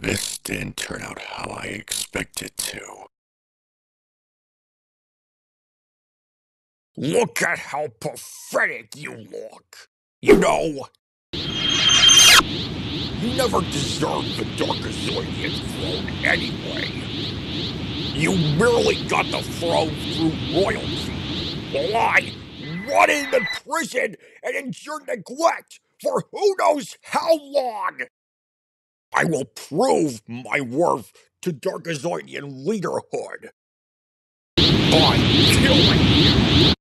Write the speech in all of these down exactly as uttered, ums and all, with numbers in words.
This didn't turn out how I expected to. Look at how pathetic you look. You know, you never deserved the Darkazoidian throne anyway. You merely got the throne through royalty, while I rotted in prison and endured neglect for who knows how long. I will prove my worth to Darkazoidian leaderhood by killing you.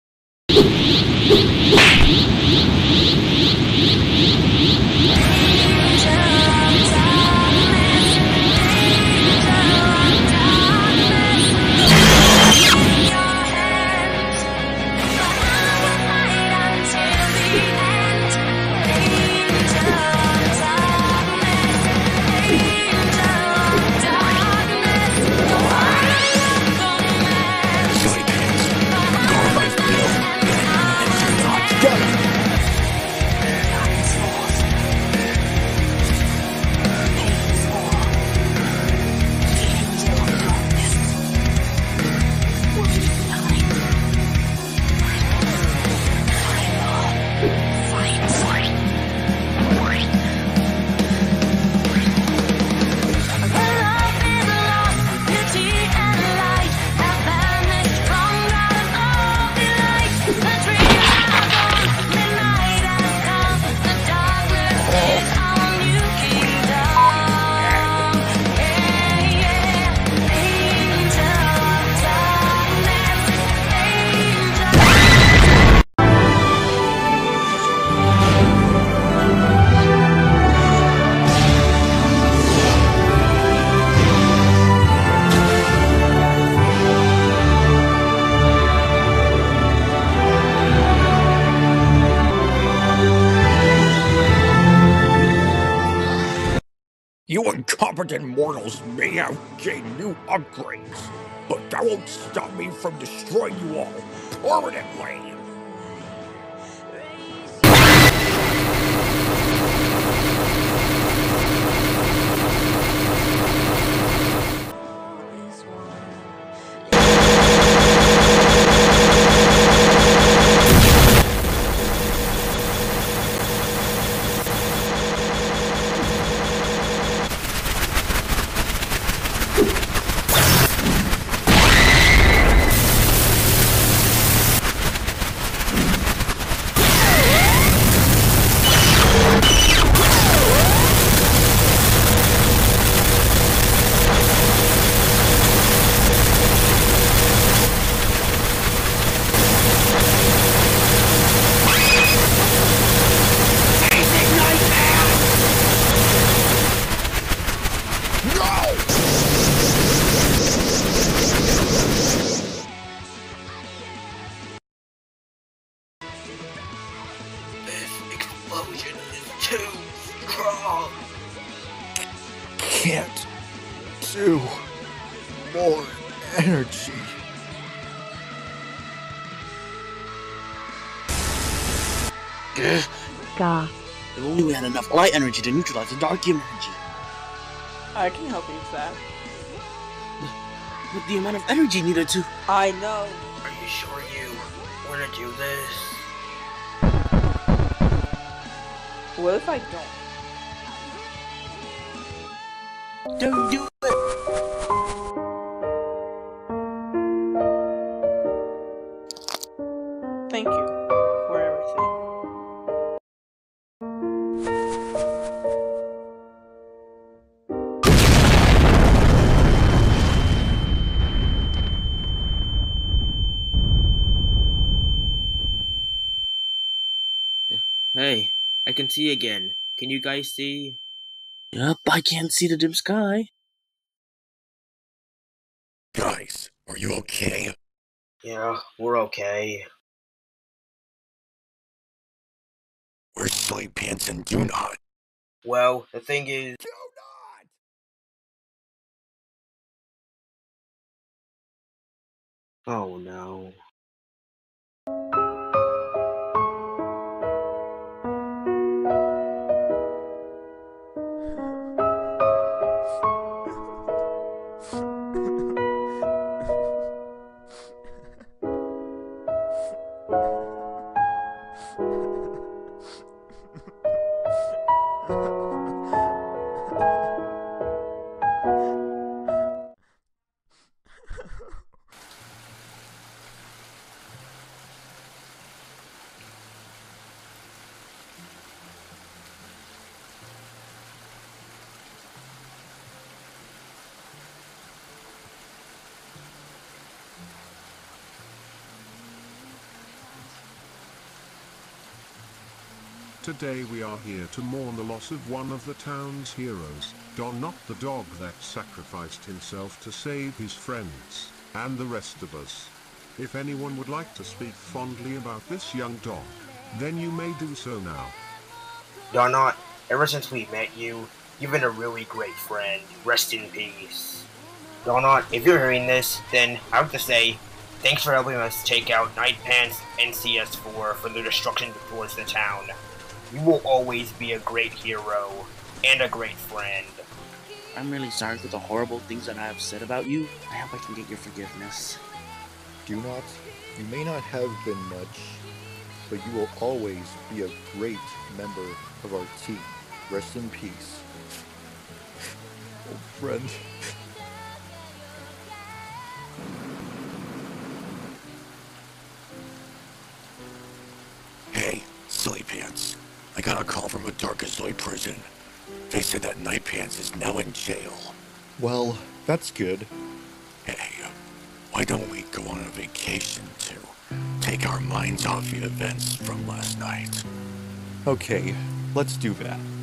You incompetent mortals may have gained new upgrades, but that won't stop me from destroying you all permanently. Explosion is too strong. Can't do more energy. Gah. If only we had enough light energy to neutralize the dark energy. I can help you with that. With the amount of energy needed to... I know. Are you sure you want to do this? What if I don't? Don't do it! Thank you for everything. Hey, I can see again. Can you guys see? Yep, I can't see the dim sky. Guys, are you okay? Yeah, we're okay. Where's Silly Pants and Do Not? Well, the thing is... Do not! Oh no. Today we are here to mourn the loss of one of the town's heroes, Don, not the dog that sacrificed himself to save his friends, and the rest of us. If anyone would like to speak fondly about this young dog, then you may do so now. Donut, ever since we met you, you've been a really great friend. Rest in peace. Donut, if you're hearing this, then I have to say, thanks for helping us take out Night Pants and C S four for their destruction towards the town. You will always be a great hero, and a great friend. I'm really sorry for the horrible things that I have said about you. I hope I can get your forgiveness. Do not. You may not have been much, but you will always be a great member of our team. Rest in peace. Old friend. Hey, Silly Pants. I got a call from a Darkazoid prison. They said that Night Pants is now in jail. Well, that's good. Hey, why don't we go on a vacation to take our minds off the events from last night? Okay, let's do that.